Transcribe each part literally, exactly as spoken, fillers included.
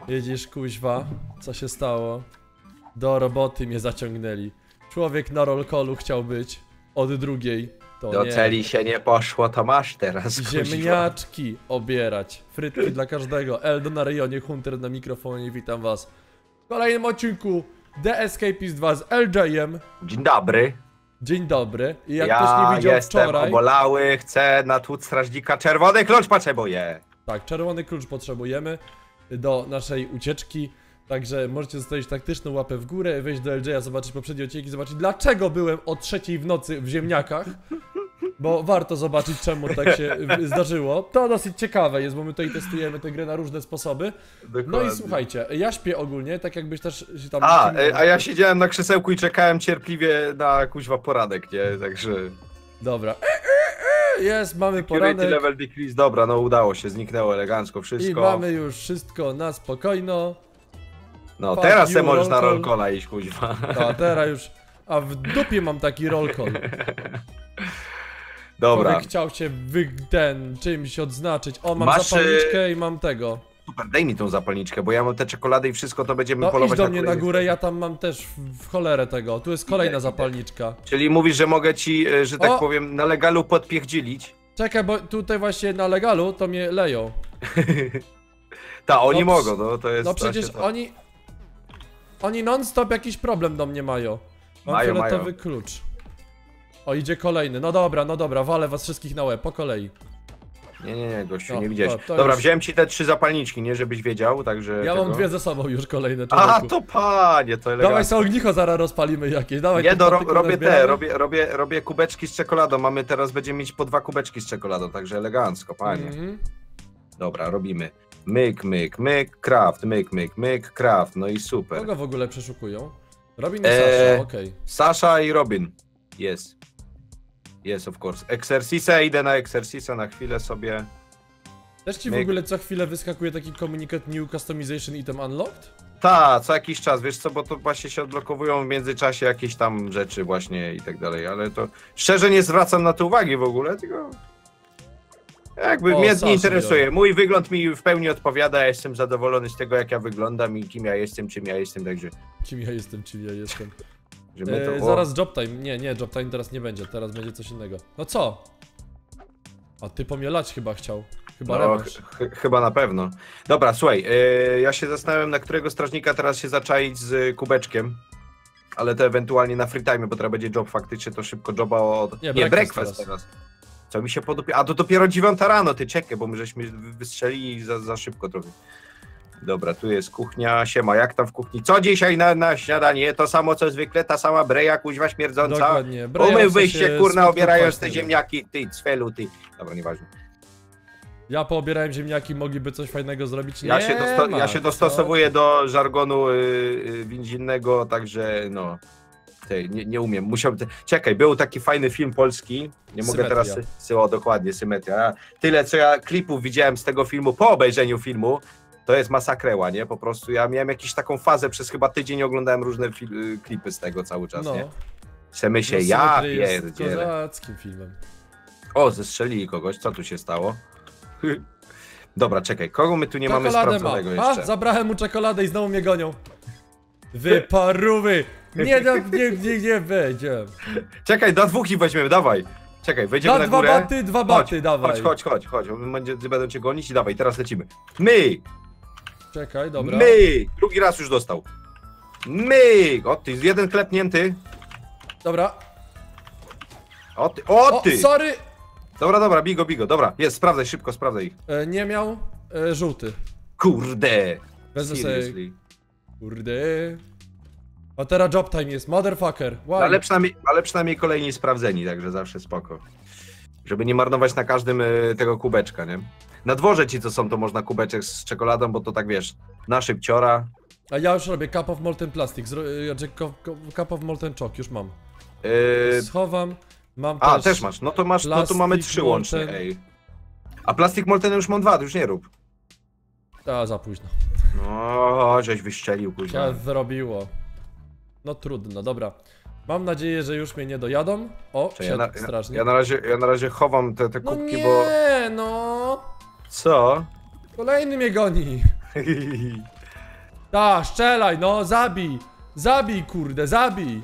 Jedziesz, kuźwa, co się stało? Do roboty mnie zaciągnęli. Człowiek na rollcallu chciał być od drugiej. To Do nie. celi się nie poszło, to masz teraz. Ziemniaczki obierać. Frytki dla każdego. Eldo na rejonie, Hunter na mikrofonie, witam was. W kolejnym odcinku The Escapist dwa z L J-em. Dzień dobry. Dzień dobry. I jak ja ktoś nie widział jestem wczoraj... obolały, chcę natłuc strażnika. Czerwony klucz potrzebuję. Tak, czerwony klucz potrzebujemy do naszej ucieczki. Także możecie zostawić taktyczną łapę w górę, wejść do L J-a, zobaczyć poprzednie odcinki, zobaczyć dlaczego byłem o trzeciej w nocy w ziemniakach. Bo warto zobaczyć, czemu tak się zdarzyło. To dosyć ciekawe jest, bo my tutaj testujemy tę grę na różne sposoby. Dokładnie. No i słuchajcie, ja śpię ogólnie, tak jakbyś też się tam... A, a ja siedziałem na krzesełku i czekałem cierpliwie na kuźwa poranek, nie? Także... Dobra. Jest, mamy Security poranek. level decrease, dobra, no udało się, zniknęło elegancko wszystko. I mamy już wszystko na spokojno. No, Fuck teraz you, se możesz roll na call. rollcalla iść, kuźwa. A teraz już... A w dupie mam taki rollcall. Dobra. Człowiek chciał się wy... ten czymś odznaczyć. O, mam Masz, zapalniczkę i mam tego. Super, daj mi tą zapalniczkę, bo ja mam te czekolady i wszystko, to będziemy No polować idź do na mnie na kolejny... górę, ja tam mam też w, w cholerę tego. Tu jest kolejna Idę, zapalniczka. Czyli mówisz, że mogę ci, e, że tak O! powiem, na legalu podpiechdzielić? Czekaj, bo tutaj właśnie na legalu to mnie leją. Ta, oni No, mogą, no to jest... No to przecież się to... oni... Oni non-stop jakiś problem do mnie mają. Mam Mają, fioletowy mają. klucz. O, idzie kolejny. No dobra, no dobra, walę was wszystkich na łeb, po kolei. Nie, nie, nie, gościu, No, nie widziałeś. to- to Dobra, już- wziąłem ci te trzy zapalniczki, nie, żebyś wiedział, także... Ja tego... mam dwie ze sobą już kolejne, A, człowieku. to panie, to elegancko. Dawaj sobie ognicho, zaraz rozpalimy jakieś, dawaj. Nie, tu do, ro, patyku robię te, nazbieramy. robię, robię, robię kubeczki z czekoladą, mamy teraz, będziemy mieć po dwa kubeczki z czekoladą, także elegancko, panie. Mhm. Dobra, robimy. Myk, myk, myk, craft, myk, myk, myk, craft, no i super. Kogo w ogóle przeszukują? Robin i Eee, Sasha, okej. Sasha i Robin. Yes. Yes, of course. Exercise, idę na Exercise na chwilę sobie. Też ci w myk. ogóle co chwilę wyskakuje taki komunikat New Customization Item Unlocked? Ta, co jakiś czas, wiesz co, bo to właśnie się odblokowują w międzyczasie jakieś tam rzeczy właśnie i tak dalej, ale to szczerze nie zwracam na to uwagi w ogóle, tylko jakby O, mnie Sasha nie interesuje. biorę. Mój wygląd mi w pełni odpowiada, ja jestem zadowolony z tego, jak ja wyglądam i kim ja jestem, czym ja jestem, także Kim ja jestem, czym ja jestem. że mnie to... Eee, o, zaraz job time. Nie, nie, job time teraz nie będzie, teraz będzie coś innego. No co? A ty pomielać chyba chciał. Chyba No, rewanż. ch ch chyba na pewno. Dobra, słuchaj, yy, ja się zastanawiam, na którego strażnika teraz się zaczaić z kubeczkiem. Ale to ewentualnie na free time, bo teraz będzie job faktycznie, to szybko joba od... Nie, Nie, breakfast breakfast teraz. teraz. Co mi się podoba? A to dopiero dziewiąta rano, ty czekaj, bo my żeśmy wystrzelili za, za szybko trochę. Dobra, tu jest kuchnia, siema, jak tam w kuchni? Co dzisiaj na, na śniadanie? To samo co zwykle, ta sama breja, kuźwa śmierdząca. Dokładnie. Breja, Umyłbyś co się, się kurna, smutno obierając te pachnie. ziemniaki, ty, cwelu, ty. Dobra, nieważne. Ja poobierałem ziemniaki, mogliby coś fajnego zrobić. Nie Ja się, dosto ma, ja się co? dostosowuję do żargonu y, y, więziennego, także no... Ty, nie, nie umiem, musiałbym... Te... Czekaj, był taki fajny film polski, nie mogę Symetria. teraz... Sy o, dokładnie, Symetria. Tyle, co ja klipów widziałem z tego filmu po obejrzeniu filmu, to jest masakreła, nie? Po prostu ja miałem jakąś taką fazę, przez chyba tydzień oglądałem różne y, klipy z tego cały czas, No. nie? Przemy się, No, ja Symetria jest pierdzielę. kozackim filmem. O, zestrzelili kogoś, co tu się stało? Dobra, czekaj, kogo my tu nie mamy Czekoladę sprawdzonego ma. jeszcze? A, zabrałem mu czekoladę i znowu mnie gonią. Wy parówy! Nie, no, nie, nie, nie będzie. Czekaj, do dwóch ich weźmiemy, dawaj. Czekaj, wejdziemy Na na dwa górę. baty, dwa baty, chodź, dawaj. Chodź, chodź, chodź, chodź. Będzie, będą cię gonić i dawaj, teraz lecimy. Myk! Czekaj, dobra. Myk! Drugi raz już dostał. Myk! O ty, jeden klepnięty. Dobra. O ty, o O, ty! sorry! Dobra, dobra, bigo, bigo, dobra. Jest, sprawdzaj, szybko, sprawdzaj ich. E, nie miał e, żółty. Kurde! Wezmę sobie... Seriously. Kurde. A teraz job time jest, motherfucker. Why? Ale przynajmniej, ale przynajmniej kolejni sprawdzeni, także zawsze spoko. Żeby nie marnować na każdym y, tego kubeczka, nie? Na dworze ci co są, to można kubeczek z czekoladą, bo to tak wiesz, na szybciora. A ja już robię cup of molten plastic, Zro... e, znaczy co- co- cup of molten chalk, już mam. Yy, Schowam, mam a, też... też masz, no to masz, no to mamy plastik trzy łącznie, molten. ej. A plastik molten już mam dwa, to już nie rób. A, za późno. No, żeś wyścielił, kuźwa. Się zrobiło. No trudno, dobra. Mam nadzieję, że już mnie nie dojadą. O, Ja siadł na, ja, strażnik. ja, na razie, ja na razie chowam te, te No kubki, nie, bo... no. Co? Kolejny mnie goni. Ta, strzelaj, no, zabij. Zabij, kurde, zabij.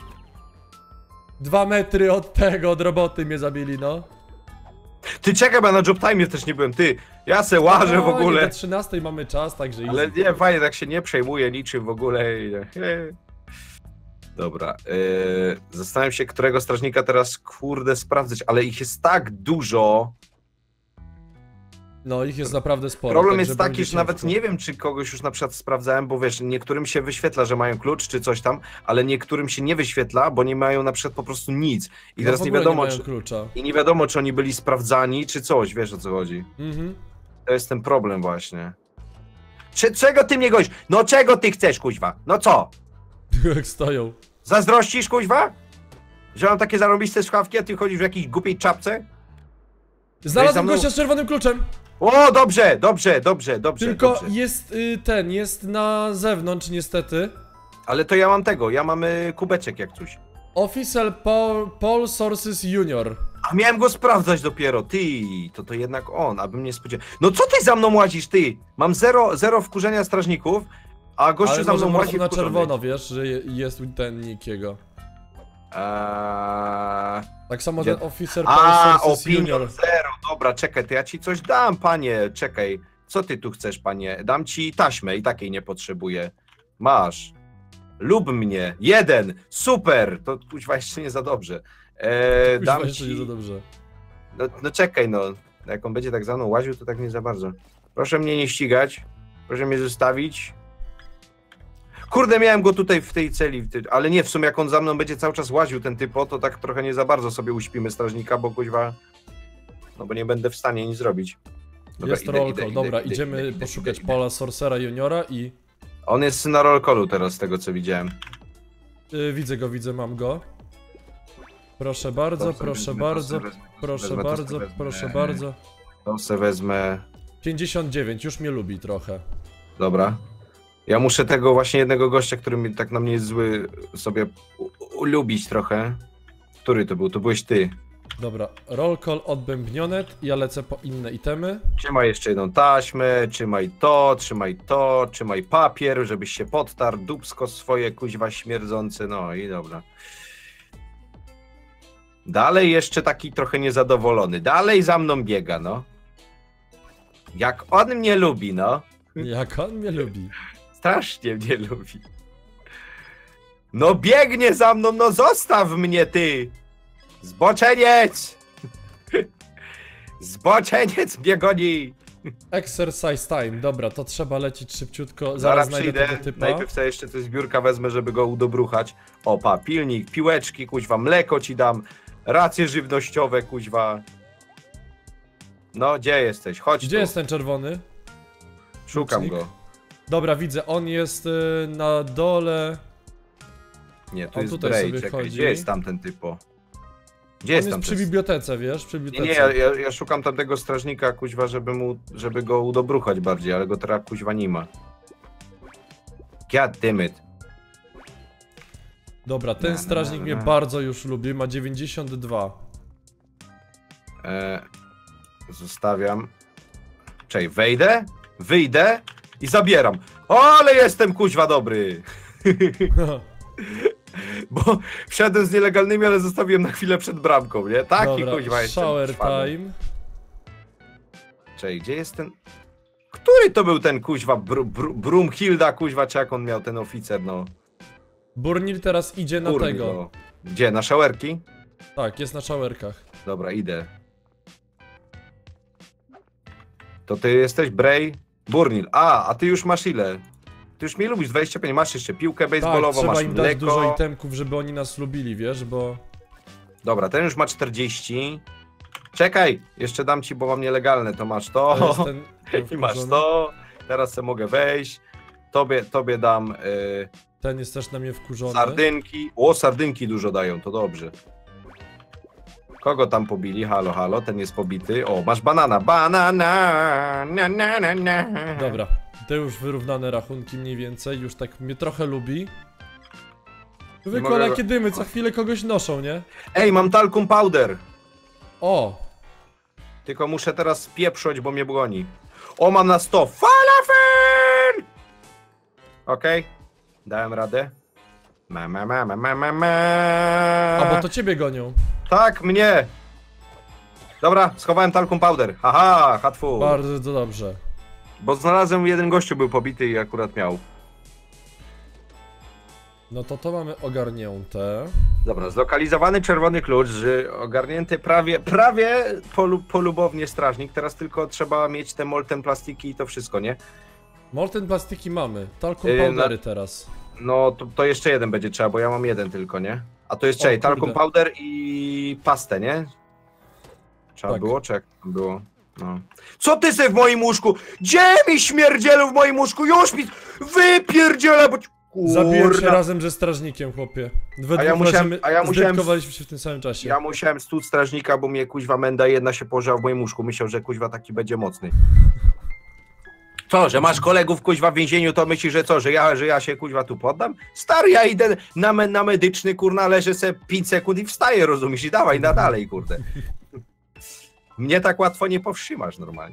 Dwa metry od tego, od roboty mnie zabili, no. Ty czekaj, bo ja na job time też nie byłem, ty. Ja se łażę no, w ogóle. Do trzynastej mamy czas, także Ale easy. nie, fajnie, tak się nie przejmuję niczym w ogóle. Dobra, yy, zastanawiam się, którego strażnika teraz, kurde, sprawdzać, ale ich jest tak dużo. No, ich jest naprawdę sporo. Problem także jest taki, będzie że nawet ciężko. nie wiem, czy kogoś już na przykład sprawdzałem, bo wiesz, niektórym się wyświetla, że mają klucz, czy coś tam, ale niektórym się nie wyświetla, bo nie mają na przykład po prostu nic. I No, teraz w nie ogóle wiadomo, mają czy, klucza. i nie wiadomo, czy oni byli sprawdzani, czy coś, wiesz o co chodzi. Mhm. To jest ten problem właśnie. Czy, czego ty mnie goś? No czego ty chcesz, kuźwa? No co? Jak stoją. Zazdrościsz, kuźwa? Że mam takie zarobiste słuchawki, a ty chodzisz w jakiejś głupiej czapce? Znalazłem mną- gościa z czerwonym kluczem. O, dobrze, dobrze, dobrze, dobrze, Tylko dobrze. jest y, ten, jest na zewnątrz niestety. Ale to ja mam tego, ja mam y, kubeczek jak coś. Official Paul, Paul Sources Junior. A miałem go sprawdzać dopiero, ty, to to jednak on, abym nie spodziewał. No co ty za mną łazisz, ty? Mam zero, zero wkurzenia strażników, a gościu Ale za może mną po łazi prostu na wkurzony. czerwono, wiesz, że je- jest ten nick jego. Eee... Tak samo Gdzie- ten Officer Paul A, Sources opinion Junior. zero, dobra, czekaj, to ja ci coś dam, panie, czekaj. Co ty tu chcesz, panie? Dam ci taśmę i takiej nie potrzebuję. Masz. Lub mnie. Jeden. Super. To kuźwa jeszcze nie za dobrze. Eee, Kuźwa, dam jeszcze ci... nie za dobrze. No, no czekaj, no. Jak on będzie tak za mną łaził, to tak nie za bardzo. Proszę mnie nie ścigać. Proszę mnie zostawić. Kurde, miałem go tutaj w tej celi, w tej... ale nie, w sumie jak on za mną będzie cały czas łaził, ten typo, to tak trochę nie za bardzo sobie uśpimy strażnika, bo kuźwa... No bo nie będę w stanie nic zrobić. Dobra, Jest idę, roll idę, call, idę, dobra, idę, idziemy idę, idę, poszukać idę, idę. Paula Sorcera Juniora i... On jest na roll callu teraz, z tego co widziałem. Y, widzę go, widzę, mam go. Proszę bardzo, To sobie proszę wezmę, to bardzo, sobie wezmę, to proszę sobie wezmę, to bardzo, sobie wezmę. proszę bardzo. To se wezmę. pięćdziesiąt dziewięć, już mnie lubi trochę. Dobra. Ja muszę tego właśnie jednego gościa, który mi tak na mnie jest zły, sobie u- ulubić trochę. Który to był? To byłeś ty. Dobra, roll call odbębnionet, ja lecę po inne itemy. Trzymaj jeszcze jedną taśmę, trzymaj to, trzymaj to, trzymaj papier, żebyś się podtarł, dupsko swoje kuźwa śmierdzące, no i dobra. Dalej jeszcze taki trochę niezadowolony, dalej za mną biega, no. Jak on mnie lubi, no. Jak on mnie lubi. Strasznie mnie lubi. No biegnie za mną, no zostaw mnie ty! Zboczeniec! Zboczeniec biegoni! Exercise time, dobra, to trzeba lecieć szybciutko, zaraz, Zaraz znajdę przyjdę, tego typa. najpierw sobie jeszcze te zbiórka wezmę, żeby go udobruchać. Opa, pilnik, piłeczki, kuźwa, mleko ci dam, racje żywnościowe, kuźwa. No, gdzie jesteś? Chodź Gdzie tu. jest ten czerwony? Szukam klucznik? go. Dobra, widzę, on jest y, na dole. Nie, tu On jest tutaj Bray, sobie czekaj, chodzi. gdzie jest tamten typo? Gdzie On jest jest tamten? przy bibliotece, wiesz, przy Nie, bibliotece. nie, ja, ja, ja szukam tamtego strażnika, kuźwa, żeby mu, żeby go udobruchać bardziej, ale go teraz kuźwa nie ma. God damn it. Dobra, ten Na, na, strażnik na, mnie na. bardzo już lubi, ma dziewięćdziesiąt dwa. E, zostawiam. Czekaj, wejdę, wyjdę i zabieram. O, ale jestem kuźwa dobry. Bo wszedłem z nielegalnymi, ale zostawiłem na chwilę przed bramką, nie? Taki Dobra, kuźwa jestem. shower trwany. time. Czekaj, gdzie jest ten... Który to był ten kuźwa Br Br Brumhilda, kuźwa, czy jak on miał ten oficer, no? Burnil teraz idzie na Kurni, tego. no. Gdzie, na showerki? Tak, jest na showerkach. Dobra, idę. To ty jesteś Bray? Burnil. A, a ty już masz ile? Ty już mnie lubisz, dwadzieścia pięć, masz jeszcze piłkę Tak, baseballową, trzeba masz im dać mleko. dużo itemków, żeby oni nas lubili, wiesz, bo... Dobra, ten już ma czterdzieści. Czekaj, jeszcze dam ci, bo mam nielegalne, to masz to to. jest ten, ten I masz wkurzony. to. Teraz sobie mogę wejść. Tobie, tobie dam y, Ten jest też na mnie wkurzony. sardynki. O, sardynki dużo dają, to dobrze. Kogo tam pobili? Halo, halo, ten jest pobity. O, masz banana. Banana! Na, na, na, na. Dobra, te już wyrównane rachunki mniej więcej, już tak mnie trochę lubi. Zwykle mogę- jakie dymy, co chwilę kogoś noszą, nie? Ej, mam talcum powder. O! Tylko muszę teraz spieprzyć, bo mnie goni. O, mam na sto. Falafel! Okej? Okay? Dałem radę. Ma, ma, ma, ma, ma, ma, ma. A bo to ciebie gonią. Tak, mnie! Dobra, schowałem talcum powder. Haha, hatfu. Bardzo dobrze. Bo znalazłem, jeden gościu był pobity i akurat miał. No to to mamy ogarnięte. Dobra, zlokalizowany czerwony klucz, ogarnięty prawie, prawie polu, polubownie strażnik. Teraz tylko trzeba mieć te molten plastiki i to wszystko, nie? Molten plastiki mamy. Talcum Yy, powdery na- teraz. No to, to jeszcze jeden będzie trzeba, bo ja mam jeden tylko, nie? A to jest O, czej, talcum kurde. powder i pastę, nie? Trzeba Tak. było, czy jak tam było? No. Co ty se w moim łóżku? Gdzie mi śmierdzielu w moim łóżku? Już mi wypierdziela, bo... ci- Zabiłem się Kurna. razem ze strażnikiem, chłopie. We A ja dwóch musiałem- leżymy, a ja musiałem- zdepkowaliśmy się w tym samym czasie. Ja musiałem stłuc strażnika, bo mnie kuźwa menda jedna się położyła w moim łóżku. Myślał, że kuźwa taki będzie mocny. Co, że masz kolegów kuźwa w więzieniu, to myślisz, że co, że ja, że ja się kuźwa tu poddam? Stary, ja idę na, me, na medyczny, kurna, leżę se pięć sekund i wstaję, rozumiesz? I dawaj, na dalej, kurde. Mnie tak łatwo nie powstrzymasz normalnie.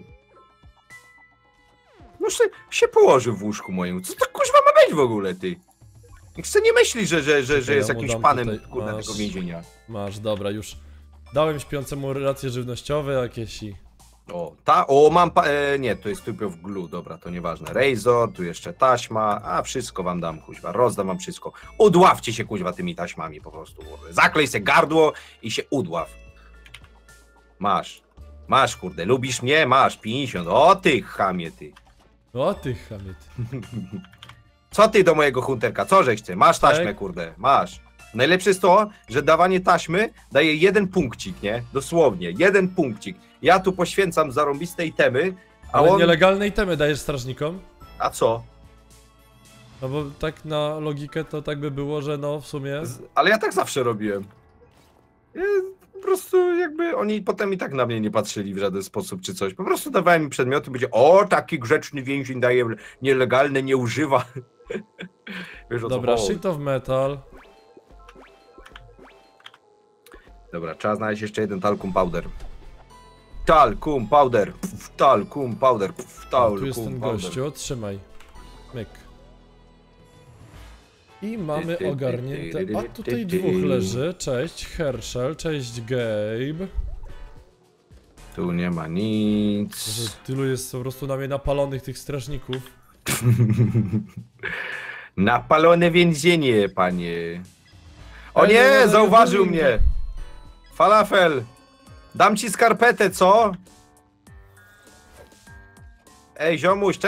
No się, się położył w łóżku moim. Co to kuźwa ma być w ogóle, ty? Chcę nie myśli, że, że, że, że Ja jest mu jakimś dam panem, tutaj- kurna, masz. tego więzienia. Masz, dobra, już. Dałem śpiącemu racje żywnościowe jakieś i... O, ta, o, mam, pa, e, nie, to jest typio w glue, dobra, to nieważne. Razor, tu jeszcze taśma, a wszystko wam dam, kuźwa, rozdam wam wszystko. Udławcie się, kuźwa, tymi taśmami po prostu. Kurde. Zaklej se gardło i się udław. Masz, masz, kurde, lubisz mnie? Masz, pięćdziesiąt, o ty chamie, ty. O ty chamie. Co ty do mojego hunterka, co żeś chce? Masz taśmę, Tak. kurde, masz. Najlepsze jest to, że dawanie taśmy daje jeden punkcik, nie? Dosłownie, jeden punkcik. Ja tu poświęcam zarąbiste itemy, a Ale on... nielegalne itemy dajesz strażnikom? A co? No bo tak na logikę to tak by było, że no w sumie... Z- Ale ja tak zawsze robiłem. Ja, po prostu jakby oni potem i tak na mnie nie patrzyli w żaden sposób czy coś. Po prostu dawałem mi przedmioty, będzie o, taki grzeczny więzień daje nielegalne, nie używa. Wiesz, o co Dobra, chodzi. sheet of metal. Dobra, trzeba znaleźć jeszcze jeden talcum powder. Talcum powder, pf, talcum powder, pf, O, talcum tu jest ten powder. gościu, trzymaj. Myk. I mamy Ty, ty, ogarnięte... ty, ty, A ty, tutaj ty, ty. dwóch leży. Cześć Herschel, cześć Gabe. Tu nie ma nic. Że tylu jest po prostu na mnie napalonych tych strażników. Napalone więzienie, panie. O Ej, no, nie, no, no, zauważył no, mnie. Falafel. Dam ci skarpetę, co? Ej, ziomuś,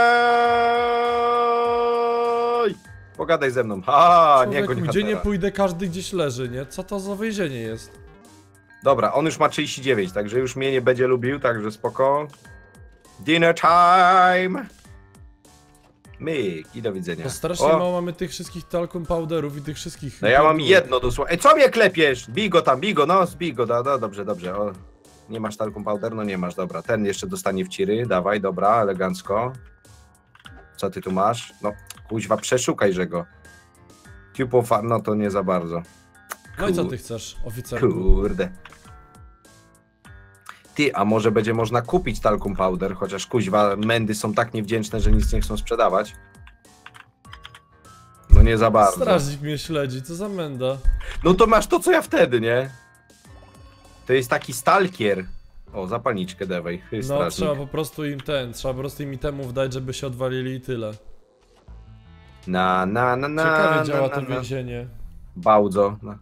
czekaj. Pogadaj ze mną. Ha, nie, Człowieku, go nie gdzie nie Huntera. pójdę, każdy gdzieś leży, nie? Co to za więzienie jest? Dobra, on już ma trzydzieści dziewięć, także już mnie nie będzie lubił, także spoko. Dinner time. Myk i do widzenia. To strasznie O, mało mamy tych wszystkich talcum powderów i tych wszystkich... no ja mam powderów. jedno dosłownie. Ej, co mnie klepiesz? Bij go tam, bij go, no, zbij go, no, no dobrze, dobrze. O, nie masz talcum powder? No nie masz, dobra. Ten jeszcze dostanie w ciry, dawaj, dobra, elegancko. Co ty tu masz? No, kuźwa, przeszukajże go. Tube of Fun, no to nie za bardzo. No i co Kur- ty chcesz, oficerku? Kurde. Ty, a może będzie można kupić talcum powder, chociaż kuźwa, mędy są tak niewdzięczne, że nic nie chcą sprzedawać. No nie za bardzo. Strażnik mnie śledzi, co za menda. No to masz to, co ja wtedy, nie? To jest taki stalkier. O, zapalniczkę dawaj, No strażnik. trzeba po prostu im ten, trzeba po prostu im itemów dać, żeby się odwalili i tyle. Na, na, na, na, Ciekawie działa na, to na, na. więzienie. Bardzo. No.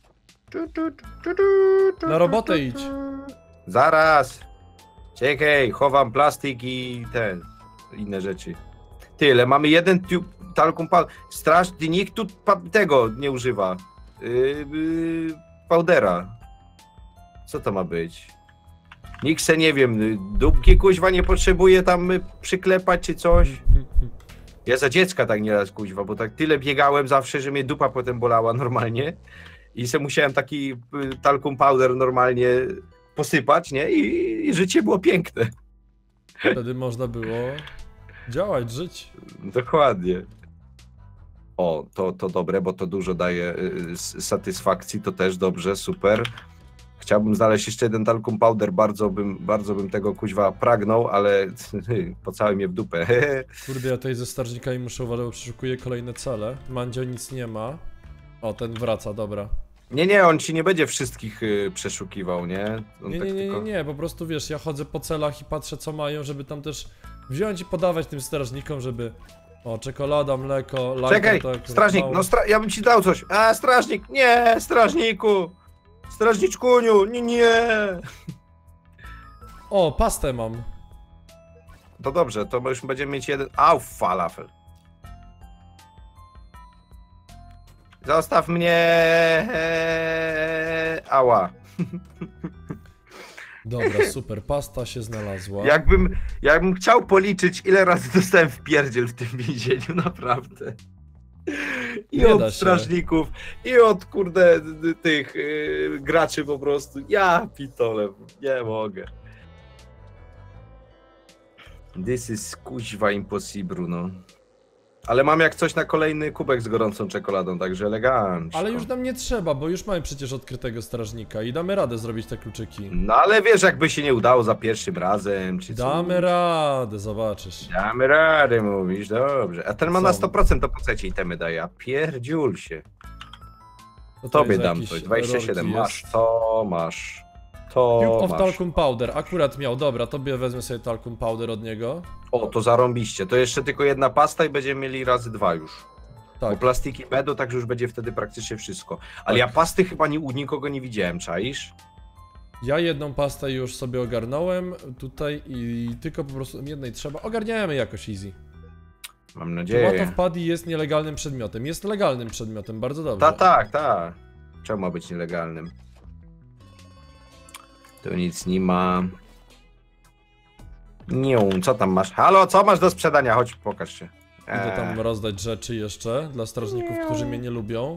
Na robotę idź. Zaraz. Czekaj, chowam plastik i ten, inne rzeczy. Tyle, mamy jeden tube, talcum powder. Strasznie, nikt tu pa- tego nie używa. Yy, yy, powdera. Co to ma być? Nikt se nie wiem, dupki kuźwa nie potrzebuje tam y, przyklepać czy coś. Ja za dziecka tak nieraz kuźwa, bo tak tyle biegałem zawsze, że mnie dupa potem bolała normalnie. I se musiałem taki y, talcum powder normalnie posypać, nie? I, i życie było piękne. Wtedy można było działać, żyć. Dokładnie. O, to, to dobre, bo to dużo daje y, s- satysfakcji, to też dobrze, super. Chciałbym znaleźć jeszcze jeden talcum powder, bardzo bym, bardzo bym tego kuźwa pragnął, ale pocały mnie w dupę. Kurde, ja tutaj ze strażnikami muszę uważać, bo przeszukuję kolejne cele. Mandzio nic nie ma. O, ten wraca, dobra. Nie, nie, on ci nie będzie wszystkich y, przeszukiwał, nie? On Nie, tak nie, nie, tylko... nie, nie, po prostu wiesz, ja chodzę po celach i patrzę co mają, żeby tam też wziąć i podawać tym strażnikom, żeby... O, czekolada, mleko, lajka, Czekaj, tak, strażnik, mało. no stra ja bym ci dał coś. A, strażnik, nie, strażniku! Strażniczkuniu, nie, nie! O, pastę mam. To dobrze, to już będziemy mieć jeden... Au, falafel. Zostaw mnie! Ała. Dobra, super, pasta się znalazła. Jakbym, jakbym chciał policzyć, ile razy dostałem wpierdziel w tym więzieniu, naprawdę. I Nie da od się. strażników, i od kurde tych yy, graczy po prostu. Ja pitole, nie mogę. This is kuźwa impossible, no. Ale mam jak coś na kolejny kubek z gorącą czekoladą, także elegancko. Ale już nam nie trzeba, bo już mamy przecież odkrytego strażnika i damy radę zrobić te kluczyki. No ale wiesz, jakby się nie udało za pierwszym razem, czy co? Damy radę, zobaczysz. Damy radę, mówisz, dobrze. A ten ma Co? na sto procent, to po co ci itemy daje? A pierdziul się. To tutaj Tobie za dam jakieś coś, dwadzieścia siedem rolki masz, jest. to masz, to Cube of masz. talcum powder, akurat miał, dobra, tobie wezmę sobie talcum powder od niego. O, to zarąbiście, to jeszcze tylko jedna pasta i będziemy mieli razy dwa już. Bo Tak, plastiki medu, także już będzie wtedy praktycznie wszystko. Ale Tak. ja pasty chyba nie, u nikogo nie widziałem, czaisz? ja jedną pastę już sobie ogarnąłem tutaj i tylko po prostu jednej trzeba, ogarniamy jakoś easy. Mam Tomato nadzieję. w paddy jest nielegalnym przedmiotem, jest legalnym przedmiotem, bardzo dobrze. Ta, tak, tak. Czemu ma być nielegalnym? Tu nic nie ma. Nie, co tam masz? Halo, co masz do sprzedania? Chodź, pokaż się. Idę tam Eee. rozdać rzeczy jeszcze dla strażników, którzy mnie nie lubią.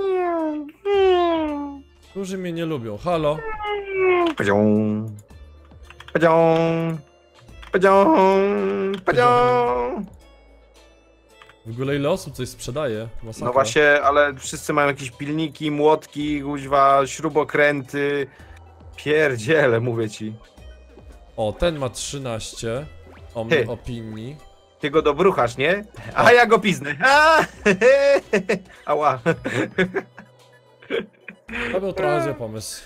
Którzy mnie nie lubią, halo? Powiedzią. Powiedzią. Powiedzią. Powiedzią. W ogóle ile osób coś sprzedaje? Masakra. No właśnie, ale wszyscy mają jakieś pilniki, młotki, kuźwa, śrubokręty. Pierdziele, mówię ci. O, ten ma trzynaście o Ty. opinii. Ty go dobruchasz, nie? A ja go piznę. A! Ała. To był trochę zły pomysł.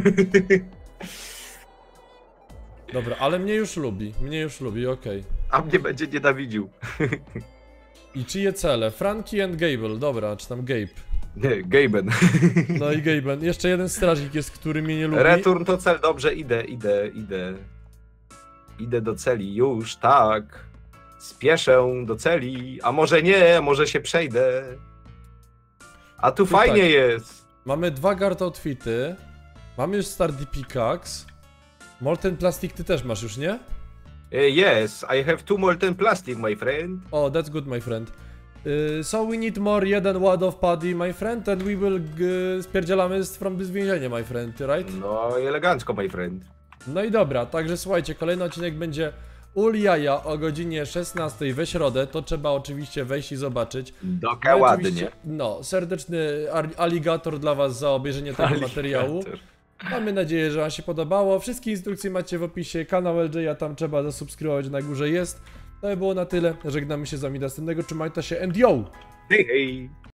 Dobra, ale mnie już lubi, mnie już lubi, okej. A mnie będzie nienawidził. I czyje cele? Frankie and Gable, dobra, czy tam Gabe. Nie, Gaben. No i Gaben. Jeszcze jeden strażnik jest, który mnie nie lubi. Return to cel. Dobrze, idę, idę, idę. Idę do celi, już, tak. Spieszę do celi. A może nie, może się przejdę. A tu Tu fajnie tak. jest. Mamy dwa guard outfity. Mamy już Sturdy Pickaxe. Molten Plastic ty też masz już, nie? Eh, Yes, I have two molten plastic, my friend. O, that's good, my friend. Y, so we need more jeden wad of paddy, my friend, and we will g- spierdzielamy z- from this więzienie, my friend, right? No i elegancko, my friend. No i dobra, także słuchajcie, kolejny odcinek będzie Ul Jaja o godzinie szesnastej we środę, to trzeba oczywiście wejść i zobaczyć. No, i Dokładnie. oczywiście, no, serdeczny ar- aligator dla was za obejrzenie tego materiału. Mamy nadzieję, że wam się podobało. Wszystkie instrukcje macie w opisie, kanał L J, a tam trzeba zasubskrybować, na górze jest. To by było na tyle, żegnamy się z wami do następnego, trzymajcie się and yo! Hej, hej.